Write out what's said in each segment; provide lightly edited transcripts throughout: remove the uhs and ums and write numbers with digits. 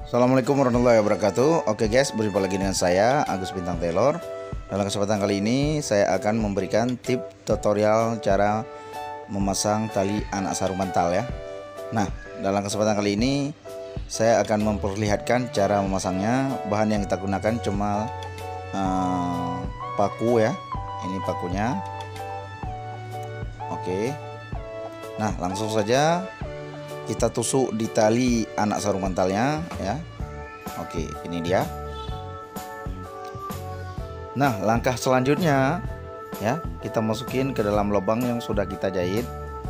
Assalamualaikum warahmatullahi wabarakatuh. Oke guys, berjumpa lagi dengan saya Agus Bintang Tailor. Dalam kesempatan kali ini saya akan memberikan tip tutorial cara memasang tali anak sarung bantal ya. Nah, dalam kesempatan kali ini saya akan memperlihatkan cara memasangnya. Bahan yang kita gunakan cuma paku ya. Ini pakunya. Oke. Nah, langsung saja kita tusuk di tali anak sarung bantalnya ya. Oke, ini dia. Nah, langkah selanjutnya ya, kita masukin ke dalam lubang yang sudah kita jahit.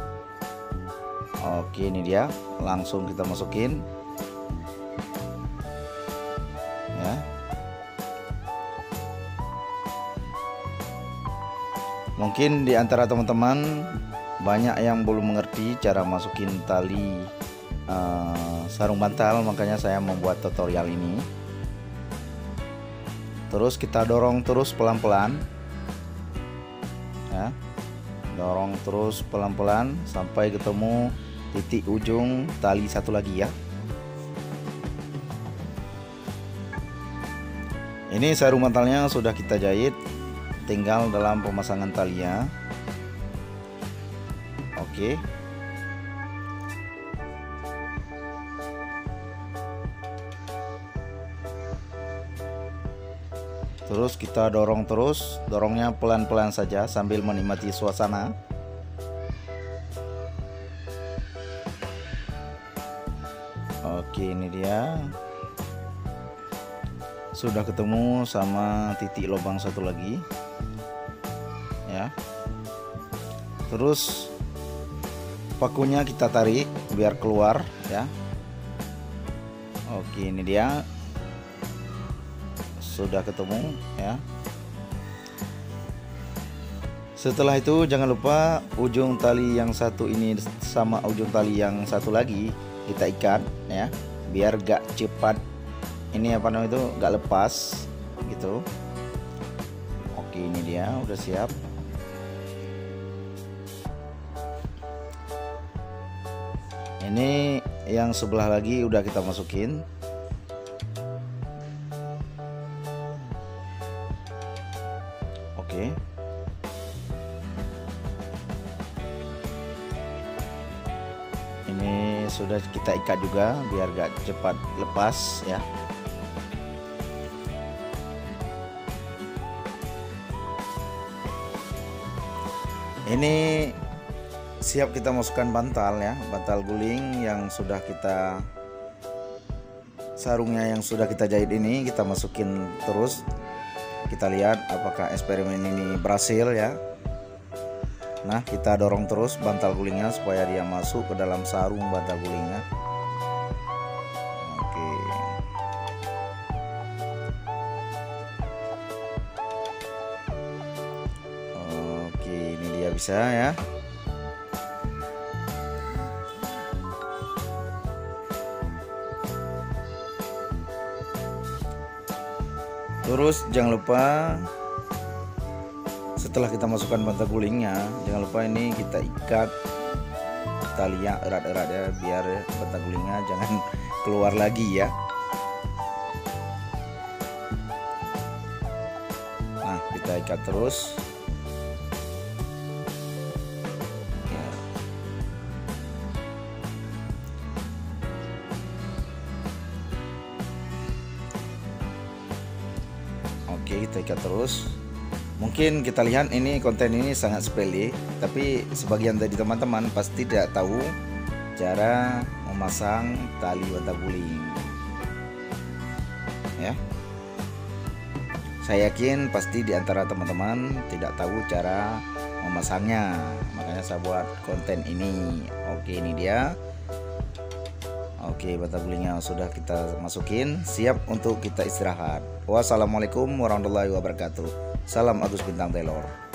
Oke, ini dia. Langsung kita masukin ya. Mungkin di antara teman-teman banyak yang belum mengerti cara masukin tali sarung bantal, makanya saya membuat tutorial ini. Terus kita dorong terus pelan-pelan ya, dorong terus pelan-pelan sampai ketemu titik ujung tali satu lagi ya. Ini sarung bantalnya sudah kita jahit, tinggal dalam pemasangan talinya. Oke. Terus kita dorong terus, dorongnya pelan-pelan saja sambil menikmati suasana. Oke, ini dia. Sudah ketemu sama titik lubang satu lagi. Ya. Terus pakunya kita tarik biar keluar ya. Oke, ini dia. Sudah ketemu ya. Setelah itu jangan lupa ujung tali yang satu ini sama ujung tali yang satu lagi kita ikat ya, biar gak cepat ini apa namanya itu gak lepas gitu. Oke, ini dia udah siap. Ini yang sebelah lagi udah kita masukin. Oke. Ini sudah kita ikat juga biar gak cepat lepas ya. Ini siap kita masukkan bantal ya, bantal guling yang sudah kita sarungnya yang sudah kita jahit ini kita masukin terus. Kita lihat apakah eksperimen ini berhasil ya. Nah, kita dorong terus bantal gulingnya supaya dia masuk ke dalam sarung bantal gulingnya. Oke. Oke, ini dia bisa ya. Terus jangan lupa setelah kita masukkan bantal gulingnya, jangan lupa ini kita ikat talinya erat-erat ya, biar bantal gulingnya jangan keluar lagi ya. Nah, kita ikat terus ya. Oke, kita ikat terus. Mungkin kita lihat ini konten ini sangat sepele, tapi sebagian dari teman-teman pasti tidak tahu cara memasang tali bantal guling. Ya. Saya yakin pasti di antara teman-teman tidak tahu cara memasangnya. Makanya saya buat konten ini. Oke, ini dia. Oke, bantal gulingnya sudah kita masukin, siap untuk kita istirahat. Wassalamualaikum warahmatullahi wabarakatuh. Salam Agus Bintang Tailor.